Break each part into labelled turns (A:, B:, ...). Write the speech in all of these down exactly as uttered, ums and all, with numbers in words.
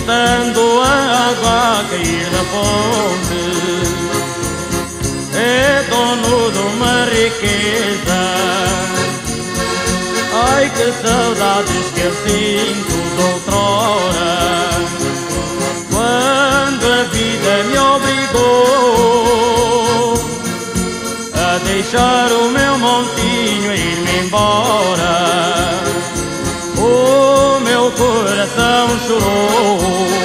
A: escutando a água a cair da fonte. É dono de uma riqueza. Ai, que saudades que eu sinto de outrora, quando a vida me obrigou a deixar o meu montinho e ir-me embora. O meu coração chorou.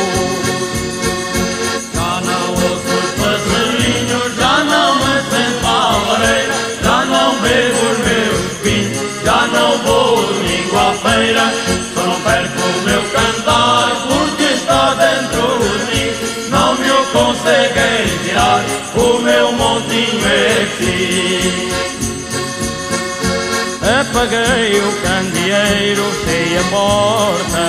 B: Já não ouço os passarinhos, já não me sento à lareira, já não bebo os meus vinhos, já não vou domingo à feira. Só não perco o meu cantar porque está dentro de mim. Não me o conseguem tirar, o meu montinho é assim.
A: Apaguei o candeeiro, fechei a porta,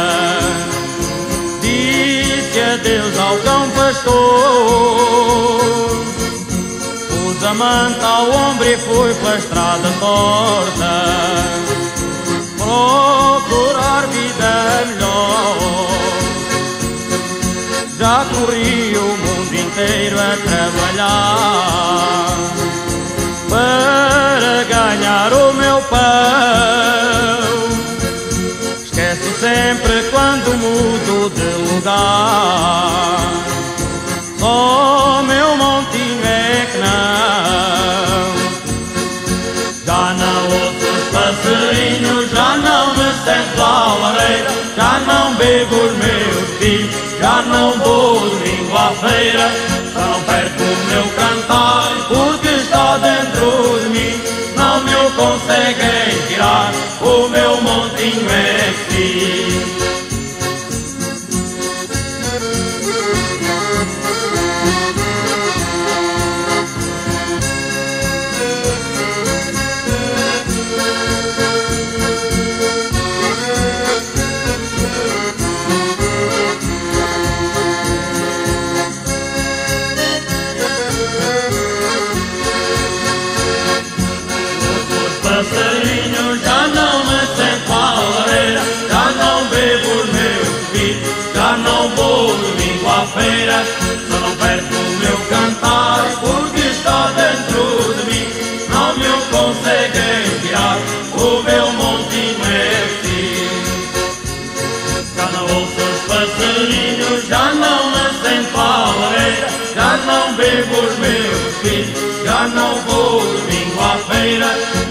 A: disse adeus ao cão pastor, pus a manta ao ombro e fui pela estrada torta procurar vida melhor. Já corri o mundo inteiro a trabalhar para ganhar o meu pão. Esqueço sempre quando mudo de lugar, só meu montinho é que não.
B: Já não ouço os passarinhos, já não me sento à lareira, já não bebo os meus vinhos, já não vou domingo à feira. Já não perco o meu cantar porque está dentro de mim. Não me o conseguem tirar, o meu montinho é assim. Passarinho, já não me sento à lareira, já não bebo os meus vinhos, já não vou domingo à feira. Só não perco o meu cantar porque está dentro de mim. Não me o conseguem tirar, o meu montinho é assim. Já não ouço os passarinhos, já não me sento à lareira, já não bebo os meus vinhos, já não vou domingo à feira.